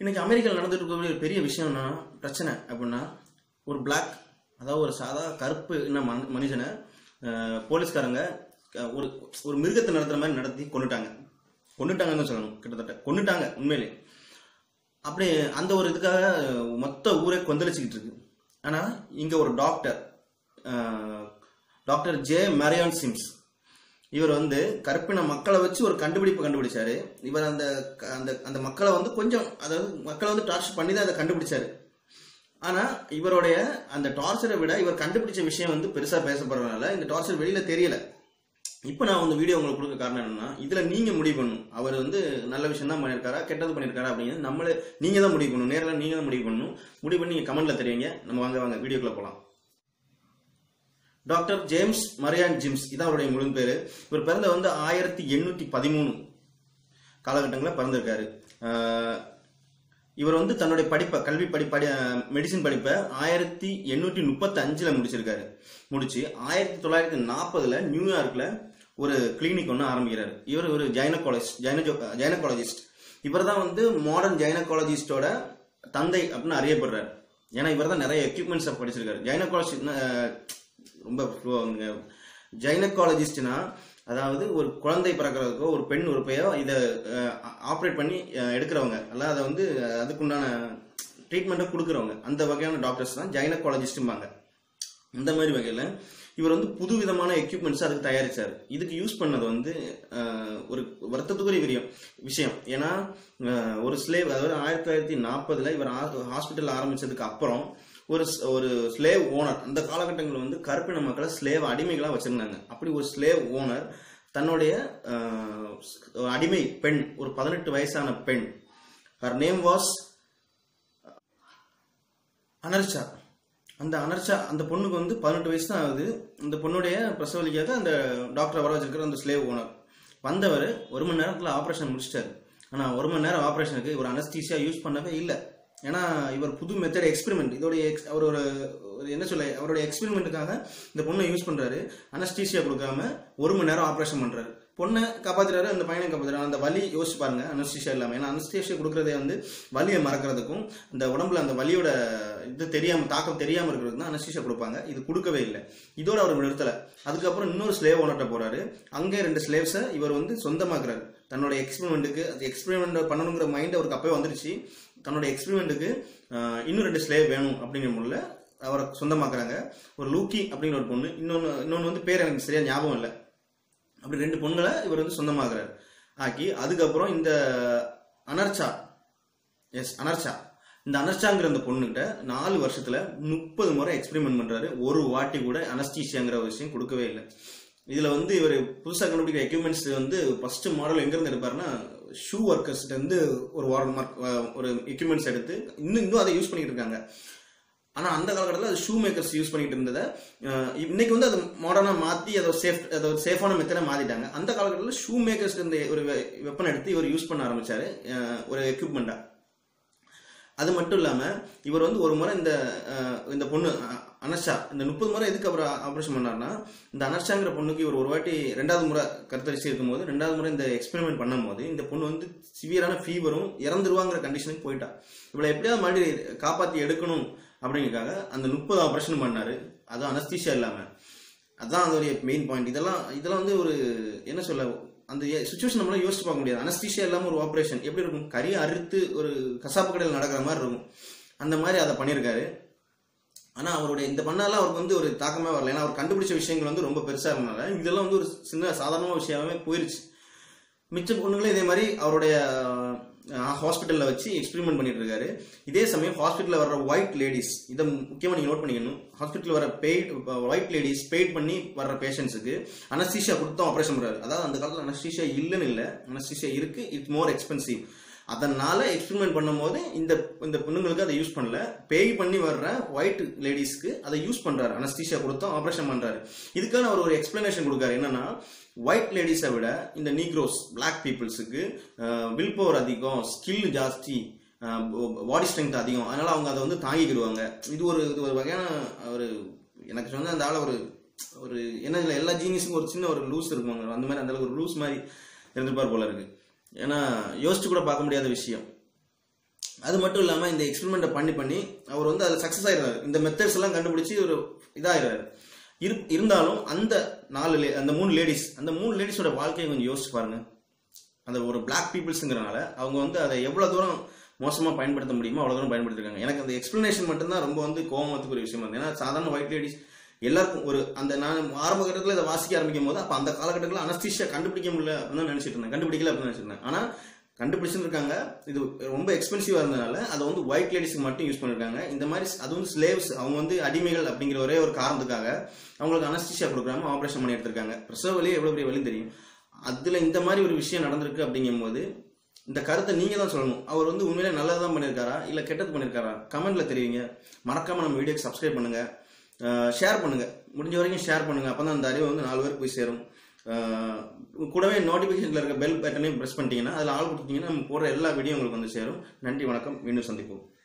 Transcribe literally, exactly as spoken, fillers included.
இன்னைக்கு அமெரிக்காவில் நடந்துட்டு இருக்கக்கூடிய ஒரு பெரிய விஷயம் என்ன பிரச்சனை அப்படின்னா, ஒரு பிளாக் அதாவது ஒரு சாதா கருப்பு என்ன மனுஷனை போலீஸ்காரங்க ஒரு ஒரு மிருகத்தை நடத்துற மாதிரி நடத்தி கொண்டுட்டாங்க கொண்டுட்டாங்கன்னு சொல்லணும். கிட்டத்தட்ட கொண்டுட்டாங்க உண்மையிலே. அப்படி அந்த ஒரு இதுக்காக மொத்த ஊரே கொந்தளிச்சுக்கிட்டு இருக்கு. ஆனா இங்க ஒரு doctor doctor J Marion Sims, இவர் வந்து கருப்பின மக்களை வச்சு ஒரு கண்டுபிடிப்பு கண்டுபிடிச்சாரு. இவர் அந்த அந்த அந்த மக்களை வந்து கொஞ்சம் அதாவது மக்களை வந்து டார்ச்சர் பண்ணி தான் அதை கண்டுபிடிச்சாரு. ஆனா இவருடைய அந்த டார்ச்சரை விட இவர் கண்டுபிடிச்ச விஷயம் வந்து பெருசா பேசப்படுறதுனால இந்த டார்ச்சர் வெளியில தெரியல. இப்போ நான் இந்த வீடியோ உங்களுக்கு கொடுக்க காரணம் என்னன்னா, இதுல நீங்க முடிவு பண்ணணும் அவர் வந்து நல்ல விஷயம் தான் பண்ணியிருக்காரா கெட்டது பண்ணியிருக்காரா அப்படிங்கிறது நம்மளே நீங்க தான் முடிவு பண்ணணும். நேரில் நீங்க தான் முடிவு பண்ணணும். முடிவு பண்ணி நீங்க கமெண்ட்ல தெரியுங்க. நம்ம வாங்க வாங்க வீடியோக்குள்ள போகலாம். டாக்டர் ஜேம்ஸ் மரியான் ஜிம்ஸ் இதான் அவருடைய முழு பேரு. இவர் பிறந்த வந்து ஆயிரத்தி எண்ணூத்தி பதிமூணு காலகட்டங்களில் பிறந்திருக்காரு. இவர் வந்து தன்னுடைய படிப்பை கல்வி படி படி மெடிசின் படிப்பை ஆயிரத்தி எண்ணூற்றி முப்பத்தி அஞ்சுல முடிச்சிருக்காரு. முடிச்சு ஆயிரத்தி தொள்ளாயிரத்தி நாற்பதுல நியூயார்க்ல ஒரு கிளினிக் ஒன்று ஆரம்பிக்கிறாரு. இவர் ஒரு ஜைனகாலஜிஸ்ட் ஜைனஜோ ஜைனகாலஜிஸ்ட் இவர் தான் வந்து மாடர்ன் ஜைனகாலஜிஸ்டோட தந்தை அப்படின்னு அறியப்படுறாரு. ஏன்னா இவர் தான் நிறைய எக்யூப்மெண்ட்ஸ் படிச்சிருக்காரு. ஜைனகாலஜி ரொம்ப ஜைனகாலஜிஸ்ட்னா அதாவது ஒரு குழந்தை பிறக்கிறதுக்கோ ஒரு பெண் உறுப்பையோ இதை ஆப்ரேட் பண்ணி எடுக்கிறவங்க அல்ல, அதை வந்து அதுக்குண்டான ட்ரீட்மெண்ட்டை கொடுக்குறவங்க, அந்த வகையான டாக்டர்ஸ் தான் ஜைனகாலஜிஸ்ட்பாங்க. இந்த மாதிரி வகையில் இவர் வந்து புது விதமான எக்யூப்மெண்ட்ஸ் அதுக்கு தயாரிச்சார். இதுக்கு யூஸ் பண்ணது வந்து ஒரு வருத்தத்துக்குரிய விஷயம் விஷயம் ஏன்னா ஒரு ஸ்லேவ் அதாவது ஆயிரத்தி தொள்ளாயிரத்தி நாற்பதுல இவர் ஹாஸ்பிட்டல் ஆரம்பிச்சதுக்கு அப்புறம் ஒரு ஒரு ஸ்லேவ் ஓனர் அந்த காலகட்டங்களில் வந்து கருப்பின மக்களை ஸ்லேவ் அடிமைகளாக வச்சிருந்தாங்க. அப்படி ஒரு ஸ்லேவ் ஓனர் தன்னுடைய அடிமை பெண் ஒரு பதினெட்டு வயசான பெண், ஹர் நேம் வாஸ் அனர்ச்சா. அந்த அனர்ச்சா அந்த பொண்ணுக்கு வந்து பதினெட்டு வயசு தான் ஆகுது. அந்த பொண்ணுடைய பிரசவலிக்காக அந்த டாக்டரை வர வச்சிருக்கிற அந்த ஸ்லேவ் ஓனர் வந்தவர் ஒரு மணி நேரத்தில் ஆப்ரேஷன் முடிச்சிட்டாரு. ஆனால் ஒரு மணி நேரம் ஆப்ரேஷனுக்கு ஒரு அனஸ்தீசியா யூஸ் பண்ணவே இல்லை. ஏன்னா இவர் புது மெத்தட் எக்ஸ்பெரிமெண்ட் இதோடைய அவர் ஒரு என்ன சொல்ல அவருடைய எக்ஸ்பெரிமெண்ட்டுக்காக இந்த பொண்ணை யூஸ் பண்றாரு. அனஸ்தீசியா கொடுக்காம ஒரு மணி நேரம் ஆப்ரேஷன் பண்றாரு. பொண்ணை காப்பாத்துறாரு, அந்த பையனை காப்பாத்துறாரு. அந்த வலி யோசிச்சு பாருங்க அனஸ்தீசியா இல்லாம. ஏன்னா அனஸ்தீசியா கொடுக்கறதே வந்து வலியை மறக்கிறதுக்கும் இந்த உடம்புல அந்த வலியோட இது தெரியாம தாக்கம் தெரியாம இருக்கிறதுக்கு தான் அனஸ்தீசியா கொடுப்பாங்க. இது கொடுக்கவே இல்லை. இதோட அவர் நிறுத்தல. அதுக்கப்புறம் இன்னொரு ஸ்லேவ் ஓனர்ட்ட போறாரு. அங்கே ரெண்டு ஸ்லேவ்ஸை இவர் வந்து சொந்தமாக்குறாரு. தன்னோட எக்ஸ்பெரிமெண்ட்டுக்கு அது எக்ஸ்பெரிமெண்ட் பண்ணணுங்கிற மைண்ட் அவருக்கு அப்பவே வந்துருச்சு. தன்னோட எக்ஸ்பெரிமெண்ட்டுக்கு இன்னும் ரெண்டு ஸ்லேவ் வேணும் அப்படிங்கிற முறையில் அவரை சொந்தமாக்குறாங்க. ஒரு லூக்கி அப்படிங்கிற ஒரு பொண்ணு, இன்னொன்று இன்னொன்று வந்து பேர் எனக்கு சரியா ஞாபகம் இல்லை. அப்படி ரெண்டு பொண்ணுகளை இவர் வந்து சொந்தமாக்குறாரு ஆக்கி. அதுக்கப்புறம் இந்த அனர்ச்சா எஸ் அனர்ச்சா இந்த அனர்ச்சாங்கிற அந்த பொண்ணுகிட்ட நாலு வருஷத்துல முப்பது முறை எக்ஸ்பெரிமெண்ட் பண்றாரு. ஒரு வாட்டி கூட அனஸ்தீசியாங்கிற ஒரு விஷயம் கொடுக்கவே இல்லை. இதுல வந்து இவர் புதுசாக கண்டுபிடிக்கிற எக்யூப்மெண்ட்ஸ் வந்து ஃபர்ஸ்ட் மாடல் எங்க இருந்து எடுப்பாருன்னா ஷூ ஒர்க்கர்ஸ்ட்டு வந்து ஒரு வாரன் மார்க் ஒரு எக்யூப்மெண்ட்ஸ் எடுத்து இன்னும் இன்னும் அதை யூஸ் பண்ணிட்டு இருக்காங்க. ஆனால் அந்த காலகட்டத்தில் அது ஷூ மேக்கர்ஸ் யூஸ் பண்ணிட்டு இருந்ததை இன்னைக்கு வந்து அதை மாடர்னாக மாற்றி அதை சேஃப் அதை ஒரு சேஃபான மெத்தடாக மாற்றிட்டாங்க. அந்த காலகட்டத்தில் ஷூ மேக்கர்ஸ் இருந்த ஒரு வெப்பன் எடுத்து இவர் யூஸ் பண்ண ஆரம்பிச்சாரு ஒரு எக்யூப்மெண்ட்டா. அது மட்டும் இல்லாமல் இவர் வந்து ஒரு முறை இந்த இந்த பொண்ணு அனர்ச்சா இந்த முப்பது முறை எதுக்கு அவர் ஆப்ரேஷன் பண்ணார்னா, இந்த அனர்ச்சாங்கிற பொண்ணுக்கு இவர் ஒரு வாட்டி ரெண்டாவது முறை கருத்தரிச்சு இருக்கும் போது ரெண்டாவது முறை இந்த எக்ஸ்பெரிமெண்ட் பண்ணும் போது இந்த பொண்ணு வந்து சிவியரான ஃபீவரும் இறந்துருவாங்கிற கண்டிஷனுக்கு போயிட்டா. இவளை எப்படியாவது மறுபடியும் காப்பாற்றி எடுக்கணும் அப்படிங்கிறதுக்காக அந்த முப்பது ஆப்ரேஷன் பண்ணாரு. அதுவும் அனஸ்தீசியா இல்லாம. அதுதான் அதோடைய மெயின் பாயிண்ட். இதெல்லாம் இதெல்லாம் வந்து ஒரு என்ன சொல்ல அந்த சுச்சுவேஷன் நம்மளால யோசிச்சு பார்க்க முடியாது. அனஸ்தீசியா இல்லாம ஒரு ஆப்ரேஷன் எப்படி இருக்கும்? கறியை அறுத்து ஒரு கசாப்பு கடையில் நடக்கிற மாதிரி இருக்கும். அந்த மாதிரி அதை பண்ணியிருக்காரு. ஆனா அவருடைய இந்த பண்ணால அவருக்கு வந்து ஒரு தாக்கமே வரல. ஏன்னா அவர் கண்டுபிடிச்ச விஷயங்கள் வந்து ரொம்ப பெருசா இருந்தனால இதெல்லாம் வந்து ஒரு சின்ன சாதாரண விஷயமே போயிருச்சு. மிச்ச பொண்ணுங்களும் இதே மாதிரி அவருடைய ஹாஸ்பிட்டல்ல வச்சு எக்ஸ்பெரிமெண்ட் பண்ணிட்டு இருக்காரு. இதே சமயம் ஹாஸ்பிட்டல்ல வர்ற ஒயிட் லேடிஸ், இதை முக்கியமா நீங்க நோட் பண்ணிக்கணும். ஹாஸ்பிட்டல் வர பெய்ட் ஒயிட் லேடிஸ் பெய்ட் பண்ணி வர்ற பேஷண்ட்ஸுக்கு அனஸ்தீசியா கொடுத்து ஆப்ரேஷன் பண்றாரு. அதாவது அந்த காலத்துல அனஸ்தீசியா இல்லைன்னு இல்லை, அனஸ்தீசியா இருக்கு, இட்ஸ் மோர் எக்ஸ்பென்சிவ். அதனால எக்ஸ்பெரிமெண்ட் பண்ணும் போது இந்த இந்த பொண்ணுங்களுக்கு அதை யூஸ் பண்ணல, பேய் பண்ணி வர்ற ஒயிட் லேடிஸ்க்கு அதை யூஸ் பண்றாரு. அனஸ்தீசியா கொடுத்தும் ஆப்ரேஷன் பண்றாரு. இதுக்கான அவர் ஒரு எக்ஸ்பிளனேஷன் கொடுக்காரு. என்னன்னா ஒயிட் லேடிஸை விட இந்த நீக்ரோஸ் பிளாக் பீப்புள்ஸுக்கு வில் பவர் அதிகம், ஸ்கில் ஜாஸ்தி, பாடி ஸ்ட்ரென்த் அதிகம். அதனால அவங்க அதை வந்து தாங்கிக்கிடுவாங்க. இது ஒரு இது ஒரு வகையான ஒரு எனக்கு சொன்ன அந்த ஆள ஒரு ஒரு என்ன எல்லா ஜீனியஸுக்கும் ஒரு சின்ன ஒரு லூஸ் இருக்குவாங்க. அந்த மாதிரி அந்த ஒரு லூஸ் மாதிரி இருந்துப்பார் போல இருக்கு. ஏன்னா யோசிச்சு கூட பார்க்க முடியாத விஷயம். அது மட்டும் இல்லாமல் இந்த எக்ஸ்பெரிமெண்ட்டை பண்ணி பண்ணி அவர் வந்து அதில் சக்ஸஸ் ஆயிடுறாரு. இந்த மெத்தட்ஸ் எல்லாம் கண்டுபிடிச்சி ஒரு இதாகிறாரு. இரு இருந்தாலும் அந்த நாலு லே அந்த மூணு லேடிஸ் அந்த மூணு லேடிஸோட வாழ்க்கையை கொஞ்சம் யோசிச்சு பாருங்க. அந்த ஒரு பிளாக் பீப்புள்ஸுங்கிறனால அவங்க வந்து அதை எவ்வளோ தூரம் மோசமாக பயன்படுத்த முடியுமோ அவ்வளோ தூரம் பயன்படுத்திருக்காங்க. எனக்கு அந்த எக்ஸ்பிளனேஷன் மட்டும்தான் ரொம்ப வந்து கோவத்துக்கு ஒரு விஷயமா இருந்தது. ஏன்னா சாதாரண ஒயிட் லேடிஸ் எல்லாருக்கும் ஒரு அந்த நான் ஆரம்ப கட்டத்தில் இதை வாசிக்க ஆரம்பிக்கும் போது அப்போ அந்த காலகட்டத்தில் அனஸ்தீஷியா கண்டுபிடிக்க முடியல அப்படின்னு நினைச்சிட்டு இருந்தேன், கண்டுபிடிக்கல அப்படின்னு நினைச்சிருந்தேன். ஆனால் கண்டுபிடிச்சிருக்காங்க. இது ரொம்ப எக்ஸ்பென்சிவா இருந்ததுனால அதை வந்து ஒயிட் லேடிஸ்க்கு மட்டும் யூஸ் பண்ணிருக்காங்க. இந்த மாதிரி அது வந்து ஸ்லேவ்ஸ், அவங்க வந்து அடிமைகள் அப்படிங்கிற ஒரே ஒரு காரணத்துக்காக அவங்களுக்கு அனஸ்தீஷியா கொடுக்காம ஆபரேஷன் பண்ணி எடுத்திருக்காங்க. பிரசவ வலி எவ்வளவு பெரிய வலி தெரியும். அதுல இந்த மாதிரி ஒரு விஷயம் நடந்திருக்கு அப்படிங்கும் போது இந்த கருத்தை நீங்க தான் சொல்லணும். அவர் வந்து உண்மையிலே நல்லதான் பண்ணியிருக்காரா இல்ல கெட்டது பண்ணியிருக்காரா கமெண்ட்ல தெரிவிங்க. மறக்காம நம்ம வீடியோக்கு சப்ஸ்கிரைப் பண்ணுங்க, ஷேர் பண்ணுங்க, முடிஞ்ச வரைக்கும் ஷேர் பண்ணுங்க. அப்பதான் அந்த அறிவு வந்து நாலு பேருக்கு போய் சேரும். கூடவே நோட்டிபிகேஷன்ல இருக்க பெல் பட்டனையும் பிரஸ் பண்ணிட்டீங்கன்னா அதில் ஆள் கொடுத்தீங்கன்னா நம்ம போடுற எல்லா வீடியோ உங்களுக்கு வந்து சேரும். நன்றி, வணக்கம், மீண்டும் சந்திப்போம்.